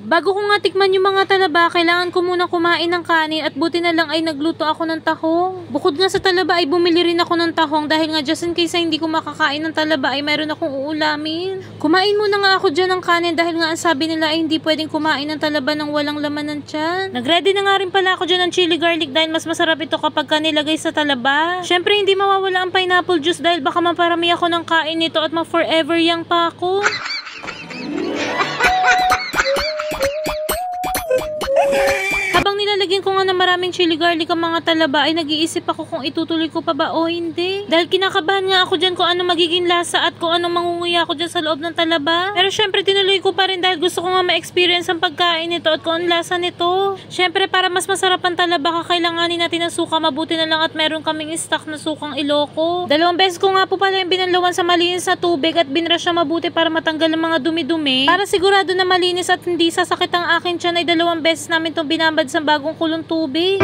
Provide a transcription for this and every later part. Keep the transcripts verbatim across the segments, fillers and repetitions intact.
Bago ko nga tikman yung mga talaba, kailangan ko muna kumain ng kanin at buti na lang ay nagluto ako ng tahong. Bukod nga sa talaba ay bumili rin ako ng tahong dahil nga just in case ay hindi ko makakain ng talaba ay mayroon akong uulamin. Kumain muna nga ako dyan ng kanin dahil nga ang sabi nila ay hindi pwedeng kumain ng talaba ng walang laman ng tiyan. Nagready na nga rin pala ako dyan ng chili garlic dahil mas masarap ito kapag ka nilagay sa talaba. Syempre hindi mawawala ang pineapple juice dahil baka maparami ako ng kain nito at ma-forever young pa ako. Habang nilalagyan ko nga ng maraming chili garlic ang mga talaba ay nag-iisip ako kung itutuloy ko pa ba o hindi. Dahil kinakabahan nga ako dyan kung ano magiging lasa at kung anong mangunguya ako dyan sa loob ng talaba. Pero syempre tinuloy ko pa rin dahil gusto ko nga ma-experience ang pagkain nito at kung ang lasa nito. Syempre para mas masarap ang talaba kakailanganin natin ng suka, mabuti na lang at meron kaming stock na sukang Iloko. Dalawang beses ko nga po pala yung binanlawan sa malinis na tubig at binrush siya mabuti para matanggal ang mga dumi-dumi. Para sigurado na malinis at hindi sasakit ang akin tiyan ay dalawang beses namin itong binabad sa bagong kulong tubig.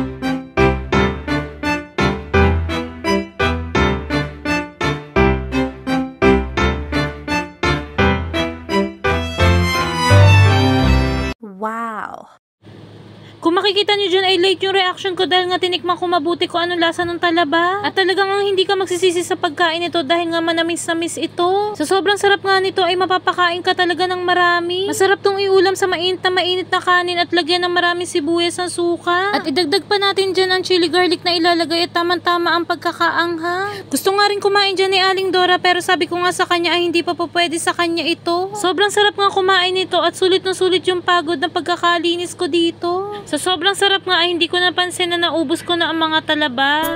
Wow! Kung makikita nyo dyan ay late yung reaction ko dahil nga tinikman ko mabuti kung anong lasa ng talaba. At talagang hindi ka magsisisi sa pagkain nito dahil nga manamis na miss ito. Sa sobrang sarap nga nito ay mapapakain ka talaga ng marami. Masarap tong iulam sa mainit na mainit na kanin at lagyan ng maraming sibuyas ng suka. At idagdag pa natin dyan ang chili garlic na ilalagay at tamang-tama ang pagkakaangha. Gusto nga rin kumain dyan ni Aling Dora pero sabi ko nga sa kanya ay hindi pa po pwede sa kanya ito. Sobrang sarap nga kumain nito at sulit na sulit yung pagod na pagkakalinis ko dito. Sa sobrang sarap nga ay hindi ko napansin na naubos ko na ang mga talaba.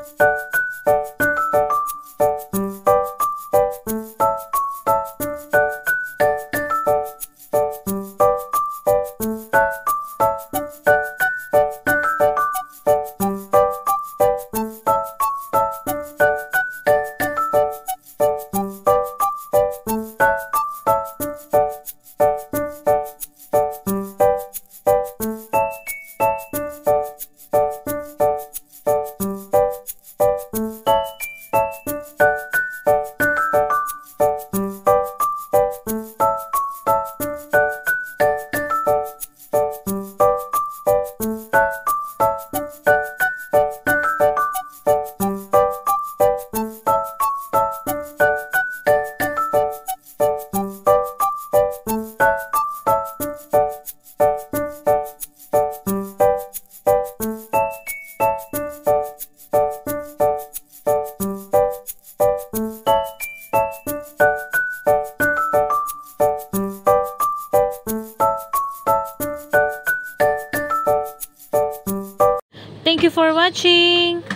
Thank you for watching!